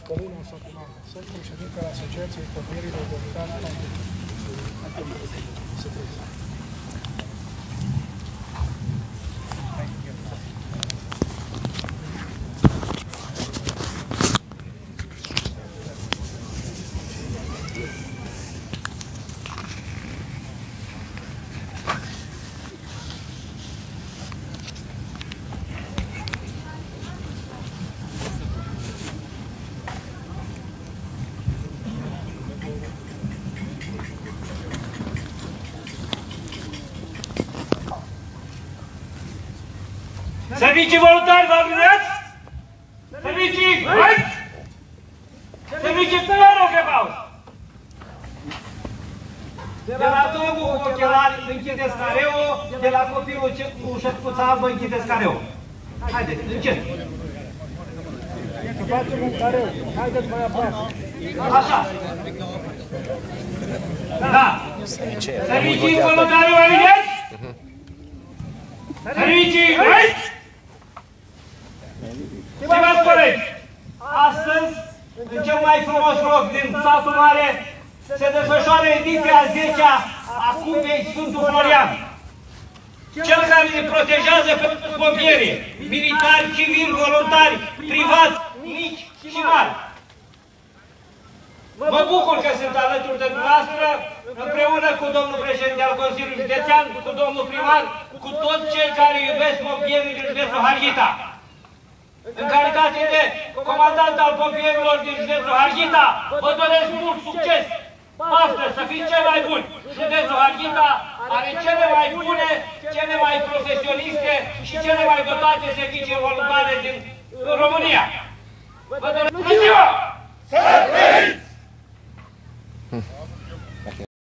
Călina Săpunanu. Sunt președinte al Asociației Pompierilor Voluntari Servicii voluntari, vă aluneați? Servicii, hai! Servicii pe la Rochebauz! De la domnul cu ochelari închideți careul, de la copilul cu șerpuța albă închideți careul. Haideți, încet! Să facem un careu. Haideți mai aproape. Așa! Da! Servicii voluntari, vă aluneați? Servicii, hai! Stimați colegi, astăzi, în cel mai frumos loc din satul mare, se desfășoară ediția 10-a a Cupei Sfântul Florian. Cel care ne protejează pe pompierii, militari, civili, voluntari, privați, mici și mari. Mă bucur că sunt alături de dumneavoastră, împreună cu domnul președinte al Consiliului Județean, cu domnul primar, cu toți cei care iubesc pompierii din județul Harghita. În calitate de comandant al pompierilor din județul Harghita, vă doresc mult succes! Astăzi să fiți cei mai buni! Județul Harghita are cele mai bune, cele mai profesioniste și cele mai dotate servicii voluntare din România! Vă doresc ziua! Să trăiți!